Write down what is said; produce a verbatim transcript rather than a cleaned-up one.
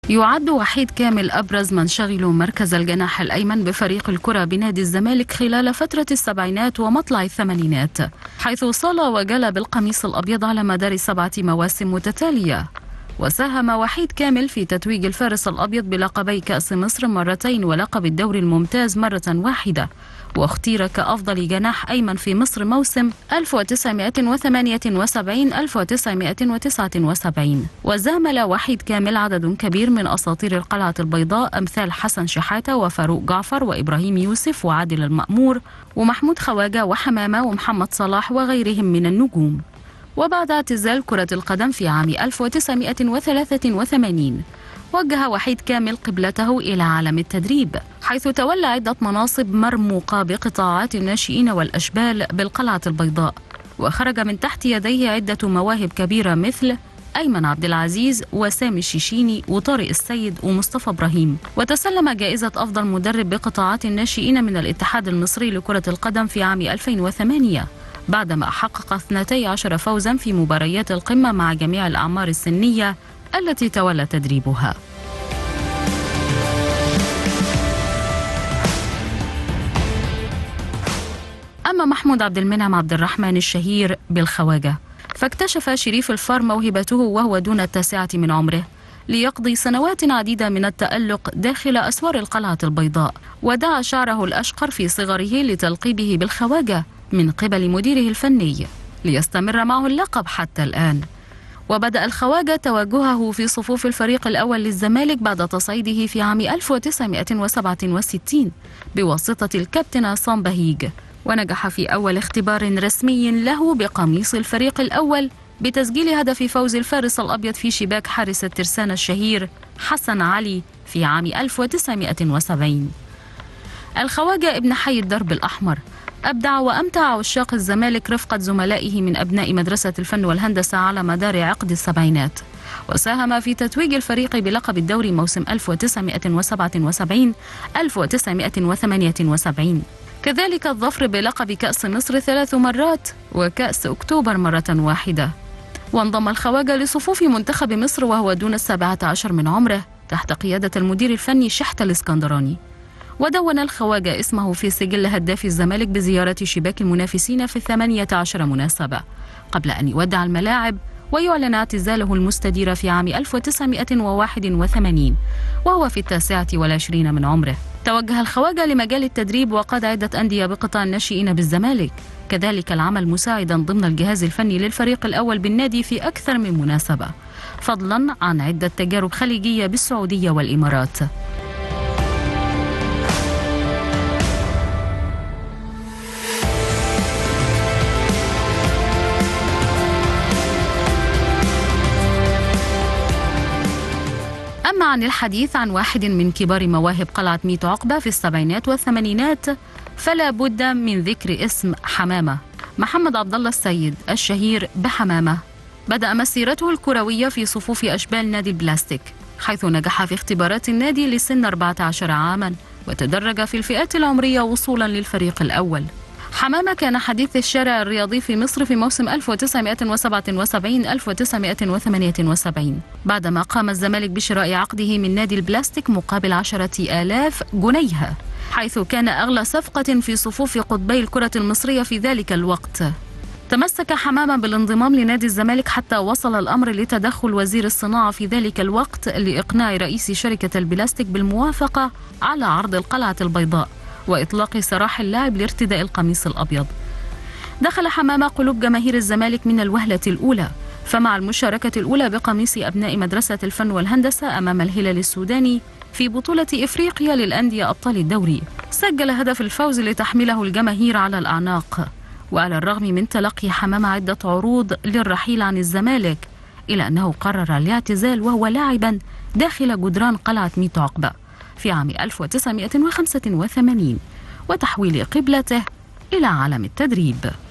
يعد وحيد كامل أبرز من شغلوا مركز الجناح الأيمن بفريق الكرة بنادي الزمالك خلال فترة السبعينات ومطلع الثمانينات، حيث صال وجلى بالقميص الأبيض على مدار سبعة مواسم متتالية. وساهم وحيد كامل في تتويج الفارس الأبيض بلقبي كأس مصر مرتين ولقب الدوري الممتاز مرة واحدة، واختير كأفضل جناح أيمن في مصر موسم ألف وتسعمائة وثمانية وسبعين ألف وتسعمائة وتسعة وسبعين. وزامل وحيد كامل عدد كبير من أساطير القلعة البيضاء أمثال حسن شحاتة وفاروق جعفر وإبراهيم يوسف وعادل المأمور ومحمود خواجة وحمامة ومحمد صلاح وغيرهم من النجوم. وبعد اعتزال كرة القدم في عام ألف وتسعمائة وثلاثة وثمانين، وجه وحيد كامل قبلته إلى عالم التدريب، حيث تولى عدة مناصب مرموقة بقطاعات الناشئين والأشبال بالقلعة البيضاء، وخرج من تحت يديه عدة مواهب كبيرة مثل أيمن عبد العزيز وسامي الشيشيني وطارق السيد ومصطفى إبراهيم. وتسلم جائزة أفضل مدرب بقطاعات الناشئين من الاتحاد المصري لكرة القدم في عام ألفين وثمانية، بعدما حقق اثنتي عشر فوزا في مباريات القمة مع جميع الأعمار السنية التي تولى تدريبها. أما محمود عبد المنعم عبد الرحمن الشهير بالخواجة، فاكتشف شريف الفار موهبته وهو دون التاسعة من عمره، ليقضي سنوات عديدة من التألق داخل أسوار القلعة البيضاء، ودعا شعره الأشقر في صغره لتلقيبه بالخواجة من قبل مديره الفني، ليستمر معه اللقب حتى الآن. وبدأ الخواجة توجهه في صفوف الفريق الأول للزمالك بعد تصعيده في عام ألف وتسعمائة وسبعة وستين بواسطة الكابتن عصام بهيج، ونجح في أول اختبار رسمي له بقميص الفريق الأول بتسجيل هدف فوز الفارس الأبيض في شباك حارس الترسانة الشهير حسن علي في عام ألف وتسعمائة وسبعين. الخواجة ابن حي الدرب الأحمر، أبدع وأمتع عشاق الزمالك رفقة زملائه من أبناء مدرسة الفن والهندسة على مدار عقد السبعينات، وساهم في تتويج الفريق بلقب الدوري موسم ألف وتسعمائة وسبعة وسبعين ألف وتسعمائة وثمانية وسبعين، كذلك الظفر بلقب كأس مصر ثلاث مرات وكأس أكتوبر مرة واحدة. وانضم الخواجة لصفوف منتخب مصر وهو دون السابعة عشر من عمره تحت قيادة المدير الفني شحتة الإسكندراني، ودون الخواجة اسمه في سجل هداف الزمالك بزيارة شباك المنافسين في ثمانية عشر مناسبة، قبل أن يودع الملاعب ويعلن اعتزاله المستدير في عام ألف وتسعمائة وواحد وثمانين وهو في التاسعة والعشرين من عمره. توجه الخواجة لمجال التدريب وقاد عدة أندية بقطاع الناشئين بالزمالك، كذلك العمل مساعدا ضمن الجهاز الفني للفريق الأول بالنادي في أكثر من مناسبة، فضلا عن عدة تجارب خليجية بالسعودية والإمارات. أما عن الحديث عن واحد من كبار مواهب قلعة ميت عقبة في السبعينات والثمانينات، فلا بد من ذكر اسم حمامة، محمد عبد الله السيد الشهير بحمامة. بدأ مسيرته الكروية في صفوف أشبال نادي البلاستيك، حيث نجح في اختبارات النادي لسن أربعة عشر عاما، وتدرج في الفئات العمرية وصولا للفريق الأول. حمامة كان حديث الشارع الرياضي في مصر في موسم ألف وتسعمائة وسبعة وسبعين ألف وتسعمائة وثمانية وسبعين، بعدما قام الزمالك بشراء عقده من نادي البلاستيك مقابل عشرة آلاف جنيه، حيث كان أغلى صفقة في صفوف قطبي الكرة المصرية في ذلك الوقت. تمسك حمامة بالانضمام لنادي الزمالك حتى وصل الأمر لتدخل وزير الصناعة في ذلك الوقت لإقناع رئيس شركة البلاستيك بالموافقة على عرض القلعة البيضاء وإطلاق سراح اللاعب لارتداء القميص الأبيض. دخل حمامة قلوب جماهير الزمالك من الوهلة الأولى، فمع المشاركة الأولى بقميص أبناء مدرسة الفن والهندسة أمام الهلال السوداني في بطولة إفريقيا للأندية أبطال الدوري، سجل هدف الفوز لتحمله الجماهير على الأعناق. وعلى الرغم من تلقي حمامة عدة عروض للرحيل عن الزمالك، إلا أنه قرر الاعتزال وهو لاعبا داخل جدران قلعة ميت عقبة في عام ألف وتسعمائة وخمسة وثمانين، وتحويل قبلته إلى عالم التدريب.